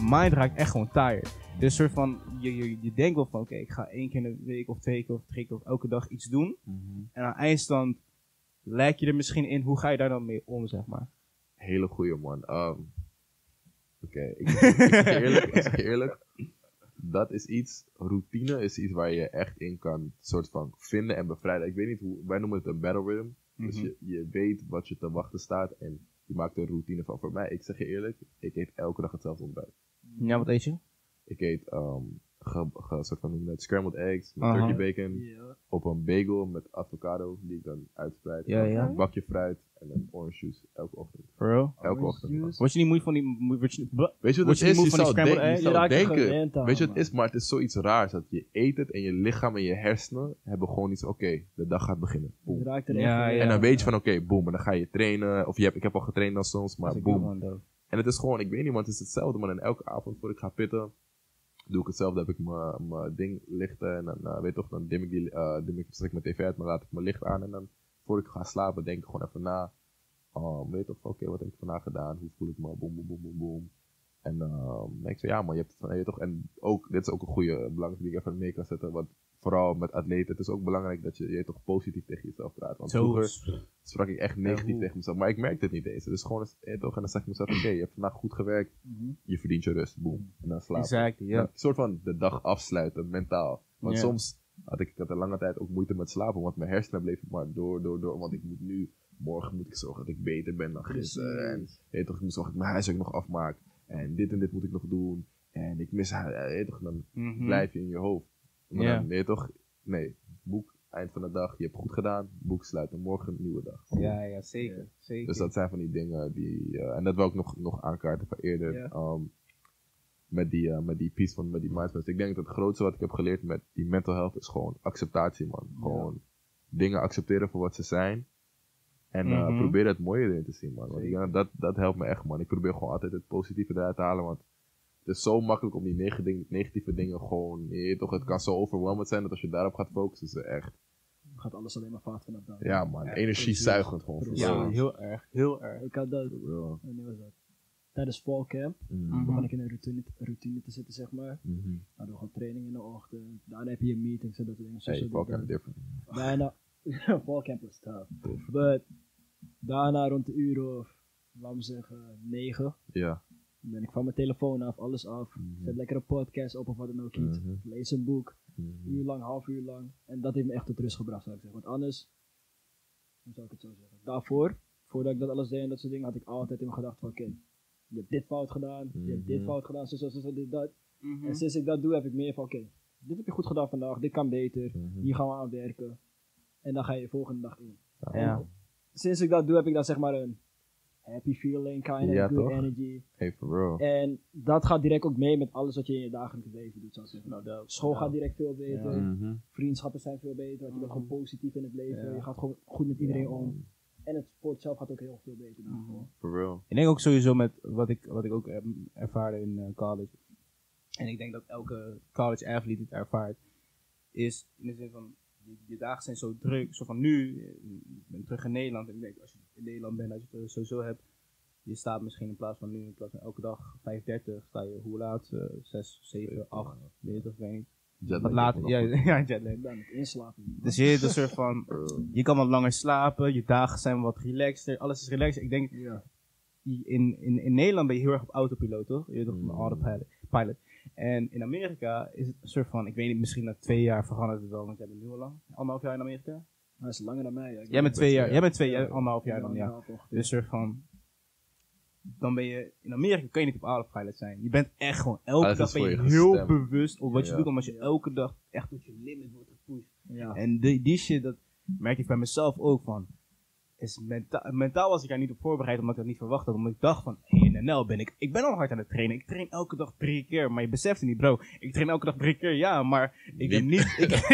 mind raakt echt gewoon tired. Dus een soort van, je denkt wel van, oké, ik ga 1 keer in de week of 2 keer of 3 keer of elke dag iets doen. En aan eindstand lijk je er misschien in, hoe ga je daar dan mee om, zeg maar? Hele goeie, man. Oké, ik zeg je eerlijk, dat is iets, routine is iets waar je echt in kan soort van vinden en bevrijden. Ik weet niet hoe, wij noemen het een battle rhythm. Dus je weet wat je te wachten staat en je maakt er een routine van. Voor mij, ik zeg je eerlijk, ik eet elke dag hetzelfde ontbijt. Ja, wat eet je? Ik eet soort van scrambled eggs met turkey bacon op een bagel met avocado die ik dan uitspreid. Een bakje fruit en een orange juice elke ochtend. Bro? Elke ochtend. Word je niet moe van die... Weet je wat het is? Je zou denken, aan, weet je wat het is? Maar het is zoiets raars dat je eet het en je lichaam en je hersenen hebben gewoon iets, oké, de dag gaat beginnen. Boom. En dan weet je van oké, boom, en dan ga je trainen. Of ik heb al getraind dan soms, maar boom. En het is gewoon, ik weet niet, want het is hetzelfde, maar en elke avond voor ik ga pitten, doe ik hetzelfde, heb ik mijn ding lichten en dan, weet je toch, dan dim ik straks mijn tv uit, maar laat ik mijn licht aan en dan, voor ik ga slapen, denk ik gewoon even na, weet je toch, oké, wat heb ik vandaag gedaan, hoe voel ik me, boom, boom, boom, boom, boom. En ik zei, ja man, je hebt het van, weet je toch, en ook, dit is ook een goede, belangrijke die ik even mee kan zetten, want vooral met atleten, het is ook belangrijk dat je toch positief tegen jezelf praat, want vroeger sprak ik echt negatief tegen mezelf, maar ik merkte het niet eens, dus gewoon, toch, en dan zeg ik mezelf, oké, je hebt vandaag goed gewerkt, je verdient je rust, boom, en dan slapen. Exactly, Een soort van de dag afsluiten, mentaal, want soms had ik een lange tijd ook moeite met slapen, want mijn hersenen bleven maar door, want ik moet nu, morgen moet ik zorgen dat ik beter ben dan gisteren, en weet toch, ik moet zorgen dat ik mijn huiswerk nog afmaak, en dit moet ik nog doen, en ik mis haar, toch, dan blijf je in je hoofd. Maar dan, nee toch, boek, eind van de dag, je hebt goed gedaan, boek sluiten, morgen een nieuwe dag. Ja, zeker. Dus dat zijn van die dingen die, en dat wil ik nog aankaarten van eerder, met die piece met die mindset. Ik denk dat het grootste wat ik heb geleerd met die mental health is gewoon acceptatie, man. Gewoon dingen accepteren voor wat ze zijn. En proberen het mooie erin te zien, man. Want ik denk dat helpt me echt, man. Ik probeer gewoon altijd het positieve eruit te halen, want het is zo makkelijk om die negatieve dingen gewoon, toch, het kan zo overwhelmend zijn dat als je daarop gaat focussen, is het echt. Gaat alles alleen maar fout vanaf dan. Ja man, energiezuigend gewoon. Ja, heel erg. Ik had dat, wanneer was dat? Tijdens fall camp begon ik in een routine te zitten, zeg maar. Hadden we gewoon training in de ochtend, daarna heb je meetings en dat soort dingen. Hey, fall camp different. Daarna, fall camp was tough. But daarna rond de uur of, laten we zeggen, 9. Ja. Dan ben ik van mijn telefoon af, alles af. Zet lekker een podcast op of wat dan ook iets. Lees een boek. Uur lang, half uur lang. En dat heeft me echt tot rust gebracht, zou ik zeggen. Want anders, hoe zou ik het zo zeggen? Daarvoor, voordat ik dat alles deed en dat soort dingen, had ik altijd in mijn gedachten van oké, je hebt dit fout gedaan, je hebt dit fout gedaan, zo, dit, dat. En sinds ik dat doe, heb ik meer van oké, dit heb je goed gedaan vandaag, dit kan beter, hier gaan we aan werken. En dan ga je volgende dag in. En sinds ik dat doe, heb ik dan zeg maar een happy feeling, kind of good energy. Hey, for real. En dat gaat direct ook mee met alles wat je in je dagelijks leven doet, zou ik zeggen. Nou, school gaat direct veel beter, vriendschappen zijn veel beter, want je bent gewoon positief in het leven, je gaat gewoon goed met iedereen om. En het sport zelf gaat ook heel veel beter. For real. Ik denk ook sowieso met wat ik ook heb ervaren in college. En ik denk dat elke college athlete het ervaart. Is in de zin van, je dagen zijn zo druk. Zo van nu, ik ben terug in Nederland. En ik denk, als je in Nederland bent, als je het sowieso hebt. Je staat misschien in plaats van nu, in plaats van elke dag 5:30, sta je hoe laat? 6, 7, 8, weet ik weet niet. Wat later, ja, jetlag. Met inslapen. Dus je hebt een soort van, je kan wat langer slapen, je dagen zijn wat relaxter, alles is relaxed. Ik denk, in Nederland ben je heel erg op autopiloot, toch? Je bent toch een autopilot. En in Amerika is het een soort van, ik weet niet, misschien na 2 jaar verandert het wel, want jij bent nu al lang. 1,5 jaar in Amerika? Hij is langer dan mij. Jij bent 2 jaar, jij bent 1,5 jaar dan, ja. Dus een soort van, dan ben je, in Amerika kun je niet op autopilot zijn. Je bent echt gewoon, elke dag ben je heel bewust op wat je doet, omdat je elke dag echt tot je limit wordt gepusht. Ja. En die shit, dat merk ik bij mezelf ook van. Is mentaal was ik daar niet op voorbereid, omdat ik dat niet verwacht had. Omdat ik dacht van, in NL ben ik ben al hard aan het trainen. Ik train elke dag 3 keer, maar je beseft het niet, bro. Ik train elke dag 3 keer, ja, maar ik ben niet,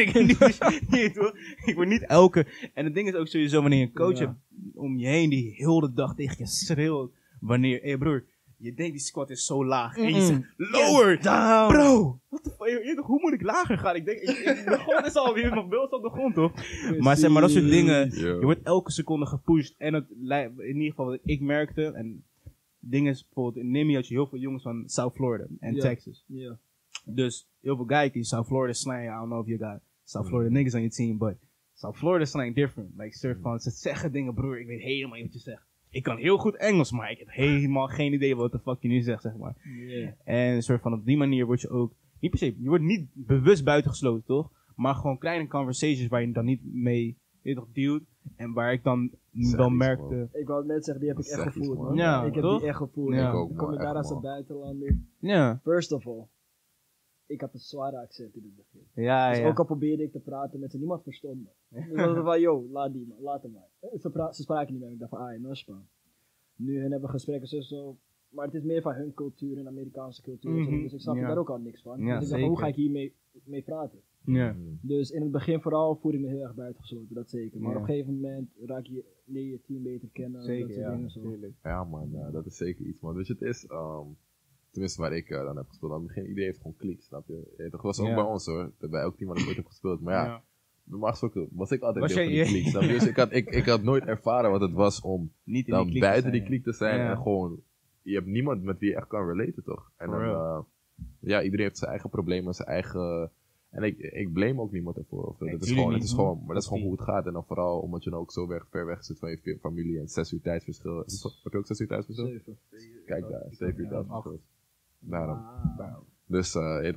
ik word niet elke. En het ding is ook sowieso, wanneer je een coach hebt om je heen die heel de dag tegen je schreeuwt. Wanneer, hé broer, je denkt die squat is zo laag. En je zegt, lower, down. Bro, what the fuck, hoe moet ik lager gaan? Ik denk, de grond is alweer nog beeld op de grond, toch? Maar zeg maar, dat soort dingen, je wordt elke seconde gepusht. En het, in ieder geval wat ik merkte, en dingen is, bijvoorbeeld in Nimi had je heel veel jongens van South Florida en Texas. Ja. Dus heel veel guys in South Florida slang, I don't know if you got South Florida niggas on your team, but South Florida slang different. Like, soort van, ze zeggen dingen, broer, ik weet helemaal niet wat je zegt. Ik kan heel goed Engels, maar ik heb helemaal geen idee wat de fuck je nu zegt, zeg maar. Yeah. En soort van, op die manier word je ook, niet per se, je wordt niet bewust buitengesloten, toch? Maar gewoon kleine conversations waar je dan niet mee dealt. En waar ik dan wel merkte... Man. Ik wou net zeggen, die heb ik echt gevoeld, man. Ja, ik heb toch? die echt gevoeld. Ja. Ik ook, ik kom man, daar echt, als een man. buitenlander. Ja. First of all, ik had een zware accent in het begin. Ja, Dus ja. ook al probeerde ik te praten met ze, niemand verstond me. Dus was het van, yo, laat hem maar. Ze spraken niet met me, ik dacht van, no span. Nu hebben we gesprekken zo, maar het is meer van hun cultuur en Amerikaanse cultuur. Mhm. Dus ik snap daar ook al niks van. Ja, dus ik dacht van, hoe ga ik hiermee praten? Ja. Dus in het begin vooral voelde ik me heel erg buitengesloten, dat zeker. Maar Ja. op een gegeven moment leer je team beter kennen. Zeker, dat soort dingen zo. Tuurlijk. Ja man, dat is zeker iets man. Weet je, het is, tenminste waar ik dan heb gespeeld, aan het begin, iedereen heeft gewoon kliek, snap je? Dat was ook bij ons hoor, dat bij elk team waar ik ooit heb gespeeld. Maar ja, normaal gesproken was ik altijd deel van die kliek, snap je? Dus ik had nooit ervaren wat het was om niet in dan die buiten die kliek te zijn Ja. en gewoon, je hebt niemand met wie je echt kan relaten toch? En dan, ja, iedereen heeft zijn eigen problemen, zijn eigen... En ik blame ook niemand ervoor. Of, Nee, het is gewoon hoe het gaat. En dan vooral omdat je dan ook zo ver weg zit van je familie en 6 uur tijdsverschil. Heb je ook 6 uur tijdsverschil? 7. Kijk daar, 7 uur tijdsverschil. Daarom. Wow. Dus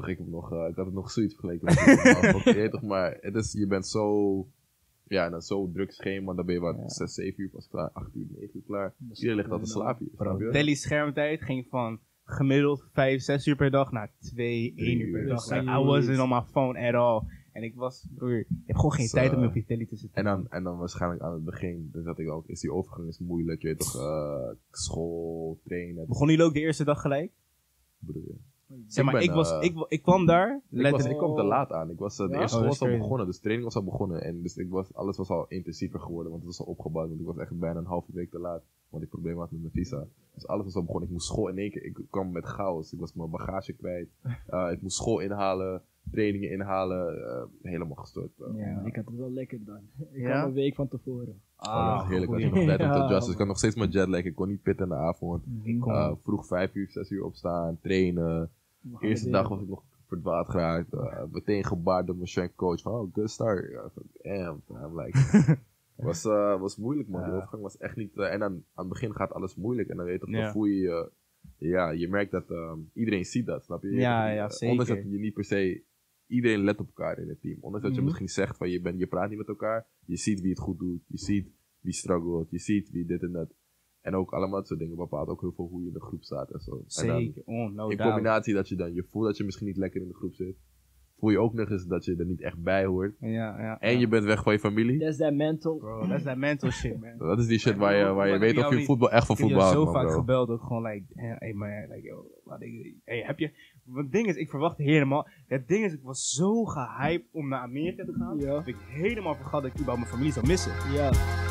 ik had het nog zoiets vergeleken met toch, maar het is, je bent zo, ja, en dan zo druk schema, dan ben je wat 6, 7 uur pas klaar, 8 uur, 9 uur klaar. Iedereen ligt al te slapen. Telly schermtijd ging van gemiddeld 5, 6 uur per dag naar 2, 1 uur per dag. Like, I wasn't on my phone at all. En ik was, broer, je hebt gewoon geen tijd om op je telly te zitten. En dan waarschijnlijk aan het begin, dus dat ik ook, is die overgang is moeilijk, je weet toch, school, trainen. Begon jullie ook de eerste dag gelijk? Bedoel je? Zeg maar, ik kwam daar. Ik kwam te laat aan. De eerste school was al crazy. begonnen, dus training was al begonnen. En dus alles was al intensiever geworden, want het was al opgebouwd. Want ik was echt bijna een halve week te laat, want ik problemen had met mijn visa. Dus alles was al begonnen. Ik moest school in één keer, ik kwam met chaos. Ik was mijn bagage kwijt. Ik moest school inhalen, trainingen inhalen. Helemaal gestort. Ja, ik had het wel lekker dan. Ik Ja? kwam een week van tevoren. Dat was heerlijk. Had je nog tijd om te adjusten. Dus ik had nog steeds mijn jetlag. Ik kon niet pitten in de avond. Vroeg 5 uur, 6 uur opstaan, trainen. De eerste dag was ik nog verdwaald geraakt. Meteen gebaard door mijn strength coach. Van, oh, good start. Damn. I'm like... was moeilijk, man. De overgang was echt niet... en dan aan het begin gaat alles moeilijk. En dan weet je toch, dan voel je... ja, je merkt dat iedereen ziet dat, snap je? Ja, zeker. Ondanks dat je niet per se... Iedereen let op elkaar in het team. Ondanks dat je misschien zegt van je praat niet met elkaar. Je ziet wie het goed doet. Je ziet wie struggelt. Je ziet wie dit en dat. En ook allemaal dat soort dingen bepaalt ook heel veel hoe je in de groep staat en zo. Zeker, en dan, in combinatie dat je voelt dat je misschien niet lekker in de groep zit. Voel je ook nog eens dat je er niet echt bij hoort. En je bent weg van je familie. That's that mental. Bro, that's that mental shit, man. Dat is die shit waar je weet of je voetbal echt van voetbal houdt, man, bro. Ik heb zo vaak gebeld ook gewoon like, hey man, like yo, hey, heb je... Het ding is, ik verwachtte helemaal... Het ding is, ik was zo gehyped om naar Amerika te gaan. Ja. Dat ik helemaal vergat dat ik überhaupt mijn familie zou missen. Ja.